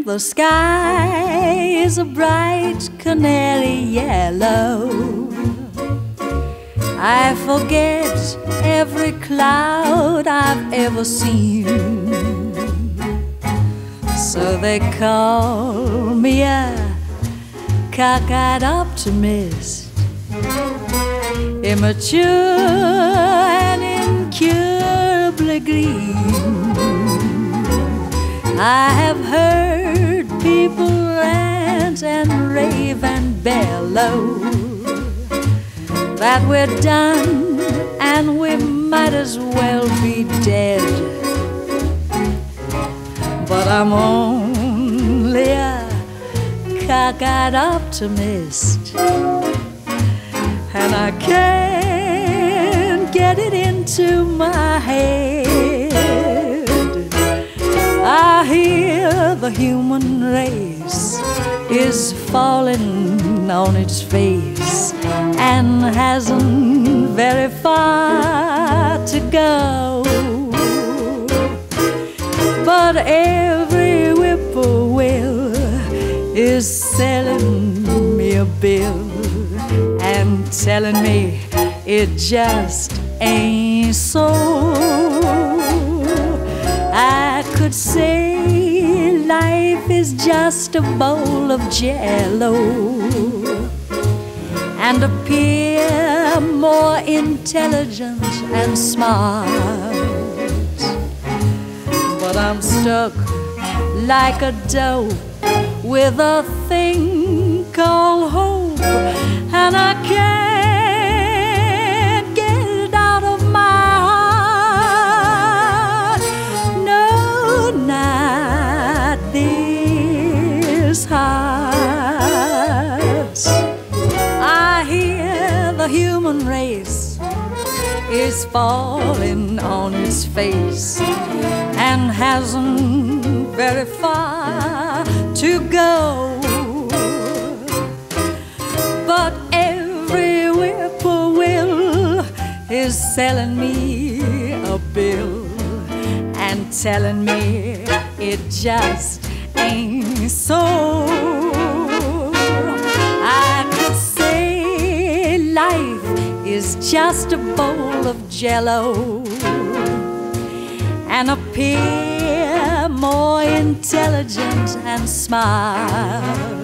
the sky is a bright canary yellow. I forget every cloud I've ever seen. So they call me a cockeyed optimist, immature and incurably green. I have heard people rant and rave and bellow that we're done and we might as well be dead. But I'm only a cockeyed optimist, and I can't get it into my head. I hear the human race is falling on its face and hasn't very far to go. But every whippoorwill is selling me a bill and telling me it just ain't so. I could say life is just a bowl of jello and appear more intelligent and smart. But I'm stuck like a dope with a thing called hope, and I can't get it out of my heart. No, not this heart. I hear the human race is falling on its face and hasn't very far to go. But every whippoorwill is selling me a bill and telling me it just ain't so. I could say life is just a bowl of jello and appear more intelligent and smart.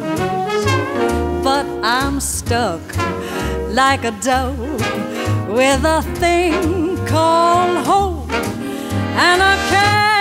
But I'm stuck like a dope with a thing called hope, and I can't